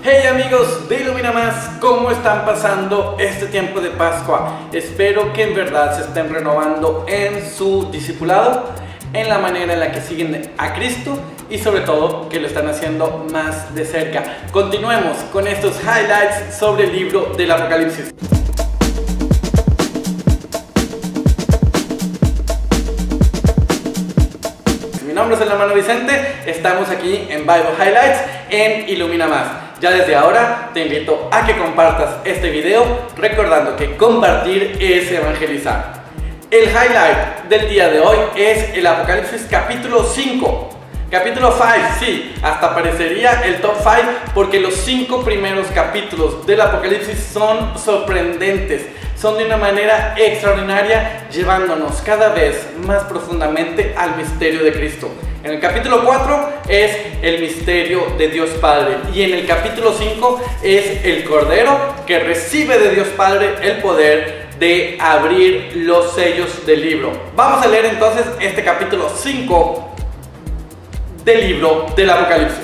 Hey amigos de Ilumina Más, ¿cómo están pasando este tiempo de Pascua? Espero que en verdad se estén renovando en su discipulado, en la manera en la que siguen a Cristo y sobre todo que lo están haciendo más de cerca. Continuemos con estos highlights sobre el libro del Apocalipsis. Mi nombre es el hermano Vicente, estamos aquí en Bible Highlights en Ilumina Más. Ya desde ahora te invito a que compartas este video, recordando que compartir es evangelizar. El highlight del día de hoy es el Apocalipsis capítulo 5. Capítulo 5, sí, hasta parecería el top 5 porque los 5 primeros capítulos del Apocalipsis son sorprendentes. Son de una manera extraordinaria, llevándonos cada vez más profundamente al misterio de Cristo. En el capítulo 4 es el misterio de Dios Padre y en el capítulo 5 es el Cordero que recibe de Dios Padre el poder de abrir los sellos del libro. Vamos a leer entonces este capítulo 5 del libro del Apocalipsis.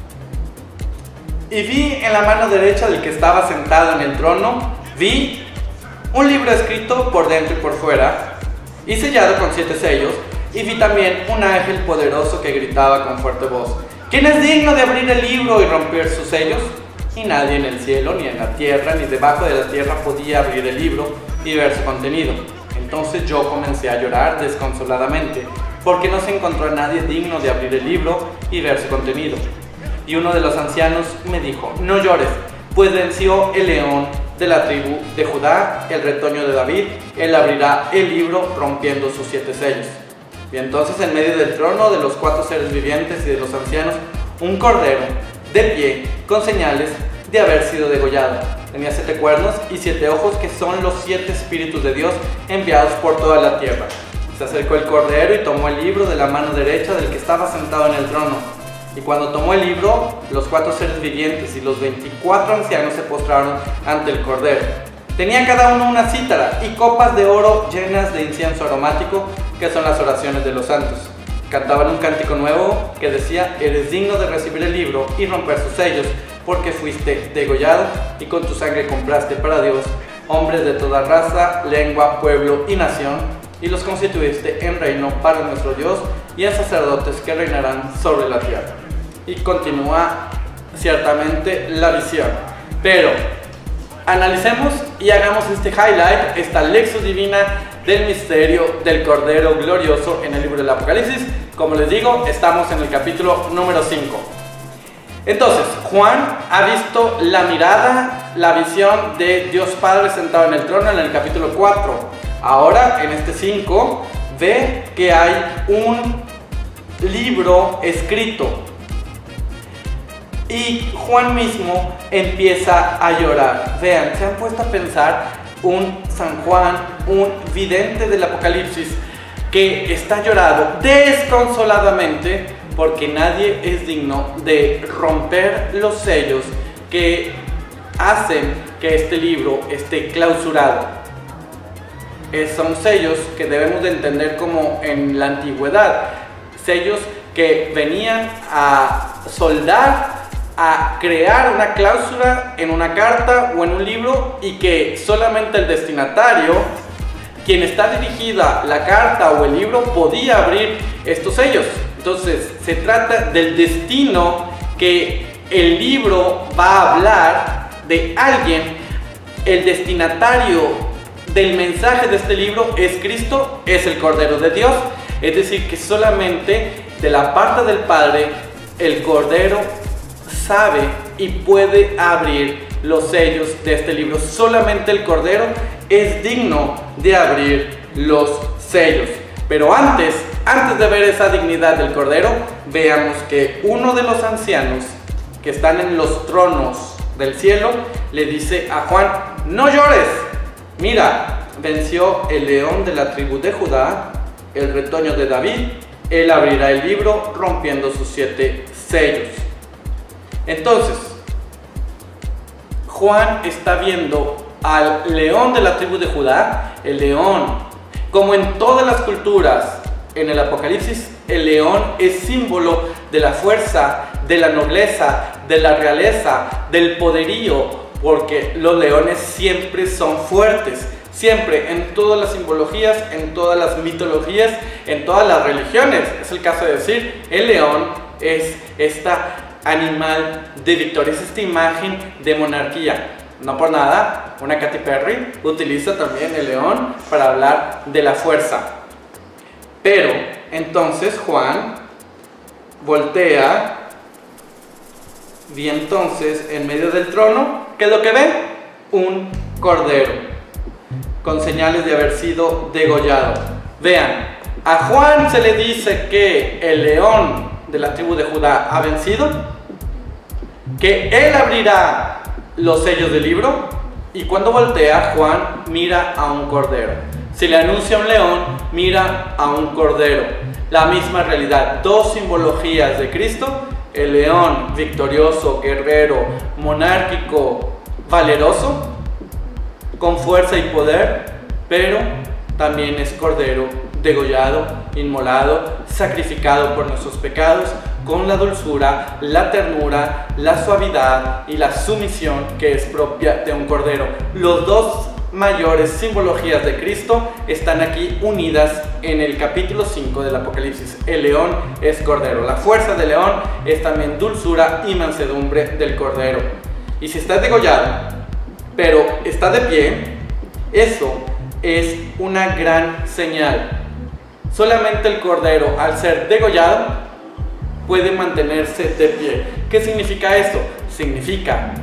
Y vi en la mano derecha del que estaba sentado en el trono, vi un libro escrito por dentro y por fuera y sellado con 7 sellos. Y vi también un ángel poderoso que gritaba con fuerte voz: ¿quién es digno de abrir el libro y romper sus sellos? Y nadie en el cielo, ni en la tierra, ni debajo de la tierra podía abrir el libro y ver su contenido. Entonces yo comencé a llorar desconsoladamente, porque no se encontró a nadie digno de abrir el libro y ver su contenido. Y uno de los ancianos me dijo: no llores, pues venció el león de la tribu de Judá, el retoño de David. Él abrirá el libro rompiendo sus 7 sellos. Y entonces en medio del trono, de los 4 seres vivientes y de los ancianos, un cordero de pie con señales de haber sido degollado. Tenía 7 cuernos y 7 ojos, que son los 7 espíritus de Dios enviados por toda la tierra. Se acercó el cordero y tomó el libro de la mano derecha del que estaba sentado en el trono. Y cuando tomó el libro, los 4 seres vivientes y los 24 ancianos se postraron ante el cordero. Tenía cada uno una cítara y copas de oro llenas de incienso aromático, que son las oraciones de los santos. Cantaban un cántico nuevo que decía: eres digno de recibir el libro y romper sus sellos, porque fuiste degollado y con tu sangre compraste para Dios hombres de toda raza, lengua, pueblo y nación, y los constituiste en reino para nuestro Dios y en sacerdotes que reinarán sobre la tierra. Y continúa ciertamente la visión, pero analicemos y hagamos este highlight, esta lección divina del misterio del Cordero glorioso en el libro del Apocalipsis. Como les digo, estamos en el capítulo número 5. Entonces, Juan ha visto la mirada, la visión de Dios Padre sentado en el trono en el capítulo 4. Ahora, en este 5, ve que hay un libro escrito. Y Juan mismo empieza a llorar. Vean, se han puesto a pensar un San Juan, un vidente del Apocalipsis, que está llorado desconsoladamente porque nadie es digno de romper los sellos que hacen que este libro esté clausurado. Son sellos que debemos de entender como en la antigüedad, sellos que venían a soldar, a crear una cláusula en una carta o en un libro, y que solamente el destinatario, quien está dirigida la carta o el libro, podía abrir estos sellos. Entonces se trata del destino que el libro va a hablar de alguien. El destinatario del mensaje de este libro es Cristo, es el Cordero de Dios. Es decir, que solamente de la parte del Padre el Cordero sabe y puede abrir los sellos de este libro. Solamente el Cordero es digno de abrir los sellos. Pero antes de ver esa dignidad del Cordero, veamos que uno de los ancianos que están en los tronos del cielo le dice a Juan: no llores, mira, venció el león de la tribu de Judá, el retoño de David. Él abrirá el libro rompiendo sus 7 sellos. Entonces, Juan está viendo al león de la tribu de Judá. El león, como en todas las culturas en el Apocalipsis, el león es símbolo de la fuerza, de la nobleza, de la realeza, del poderío, porque los leones siempre son fuertes. Siempre, en todas las simbologías, en todas las mitologías, en todas las religiones. Es el caso de decir, el león es este animal de victoria, es esta imagen de monarquía. No por nada, una Katy Perry utiliza también el león para hablar de la fuerza. Pero, entonces Juan voltea y entonces en medio del trono, ¿qué es lo que ve? Un cordero con señales de haber sido degollado. Vean, a Juan se le dice que el león de la tribu de Judá ha vencido, que él abrirá los sellos del libro, y cuando voltea, Juan mira a un cordero. Si le anuncia un león, mira a un cordero. La misma realidad, dos simbologías de Cristo: el león victorioso, guerrero, monárquico, valeroso, con fuerza y poder, pero también es cordero, degollado, inmolado, sacrificado por nuestros pecados, con la dulzura, la ternura, la suavidad y la sumisión que es propia de un cordero. Los dos mayores simbologías de Cristo están aquí unidas en el capítulo 5 del Apocalipsis. El león es cordero, la fuerza del león es también dulzura y mansedumbre del cordero. Y si está degollado, pero está de pie, eso es una gran señal. Solamente el cordero, al ser degollado, puede mantenerse de pie. ¿Qué significa esto? Significa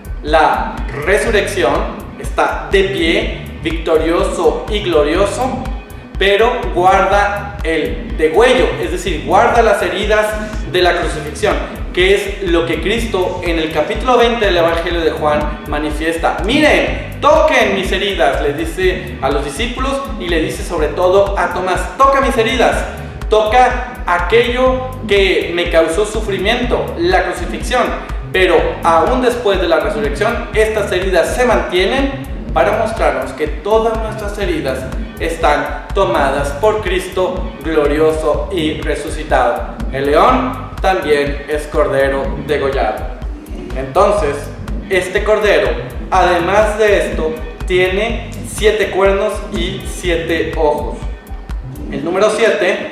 la resurrección, está de pie, victorioso y glorioso, pero guarda el degüello, es decir, guarda las heridas de la crucifixión, que es lo que Cristo en el capítulo 20 del Evangelio de Juan manifiesta. Miren, toquen mis heridas, le dice a los discípulos, y le dice sobre todo a Tomás: toca mis heridas, toca aquello que me causó sufrimiento, la crucifixión, pero aún después de la resurrección estas heridas se mantienen para mostrarnos que todas nuestras heridas están tomadas por Cristo glorioso y resucitado. El león también es cordero degollado. Entonces, este cordero, además de esto, tiene 7 cuernos y 7 ojos. El número 7,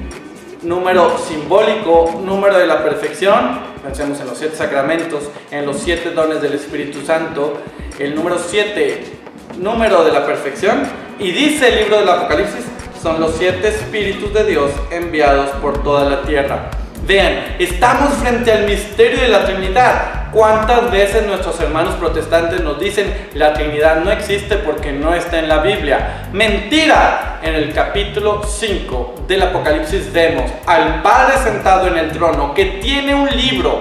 número simbólico, número de la perfección. Pensemos en los 7 sacramentos, en los 7 dones del Espíritu Santo. El número 7, número de la perfección. Y dice el libro del Apocalipsis, son los 7 espíritus de Dios enviados por toda la tierra. Vean, estamos frente al misterio de la Trinidad. ¿Cuántas veces nuestros hermanos protestantes nos dicen la Trinidad no existe porque no está en la Biblia? ¡Mentira! En el capítulo 5 del Apocalipsis vemos al Padre sentado en el trono que tiene un libro,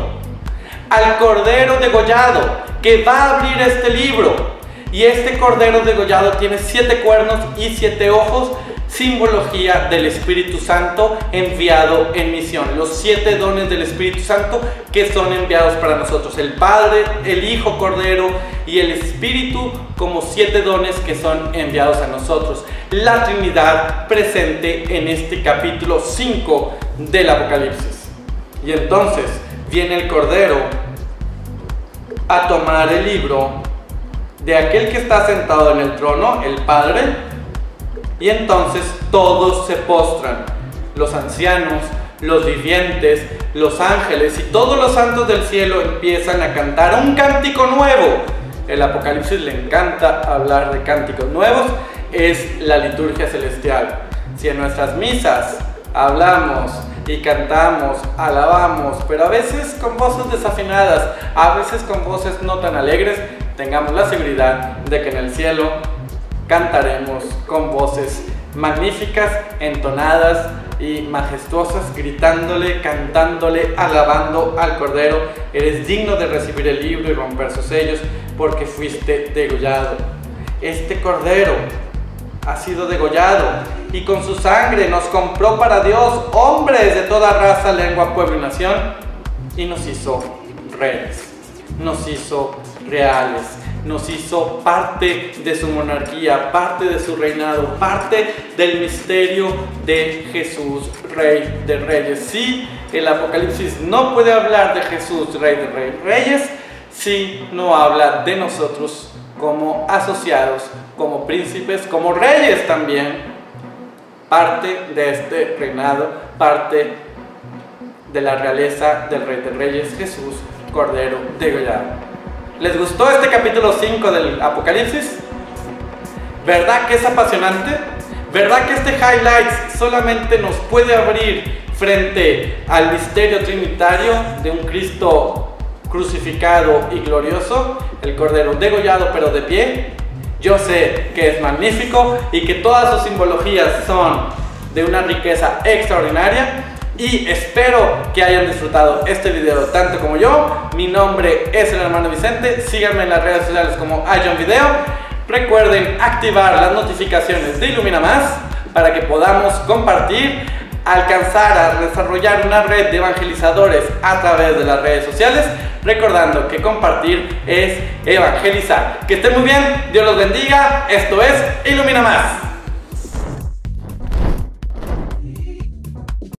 al Cordero degollado que va a abrir este libro, y este Cordero degollado tiene 7 cuernos y 7 ojos, simbología del Espíritu Santo enviado en misión. Los 7 dones del Espíritu Santo que son enviados para nosotros: el Padre, el Hijo Cordero y el Espíritu, como 7 dones que son enviados a nosotros. La Trinidad presente en este capítulo 5 del Apocalipsis. Y entonces viene el Cordero a tomar el libro de aquel que está sentado en el trono, el Padre, y entonces todos se postran: los ancianos, los vivientes, los ángeles y todos los santos del cielo empiezan a cantar un cántico nuevo. El Apocalipsis le encanta hablar de cánticos nuevos, es la liturgia celestial. Si en nuestras misas hablamos y cantamos, alabamos, pero a veces con voces desafinadas, a veces con voces no tan alegres, tengamos la seguridad de que en el cielo cantaremos con voces magníficas, entonadas y majestuosas, gritándole, cantándole, alabando al Cordero: eres digno de recibir el libro y romper sus sellos, porque fuiste degollado. Este Cordero ha sido degollado y con su sangre nos compró para Dios, hombres de toda raza, lengua, pueblo y nación, y nos hizo reyes, nos hizo reales, nos hizo parte de su monarquía, parte de su reinado, parte del misterio de Jesús, Rey de Reyes. Sí, el Apocalipsis no puede hablar de Jesús, Rey de Reyes, si no habla de nosotros como asociados, como príncipes, como reyes también, parte de este reinado, parte de la realeza del Rey de Reyes, Jesús, Cordero degollado. ¿Les gustó este capítulo 5 del Apocalipsis? ¿Verdad que es apasionante? ¿Verdad que este highlights solamente nos puede abrir frente al misterio trinitario de un Cristo crucificado y glorioso, el Cordero degollado pero de pie? Yo sé que es magnífico y que todas sus simbologías son de una riqueza extraordinaria y espero que hayan disfrutado este video tanto como yo. Mi nombre es el hermano Vicente, síganme en las redes sociales como iJohnVideo. Recuerden activar las notificaciones de Ilumina Más para que podamos compartir, alcanzar a desarrollar una red de evangelizadores a través de las redes sociales, recordando que compartir es evangelizar. Que estén muy bien, Dios los bendiga, esto es Ilumina Más.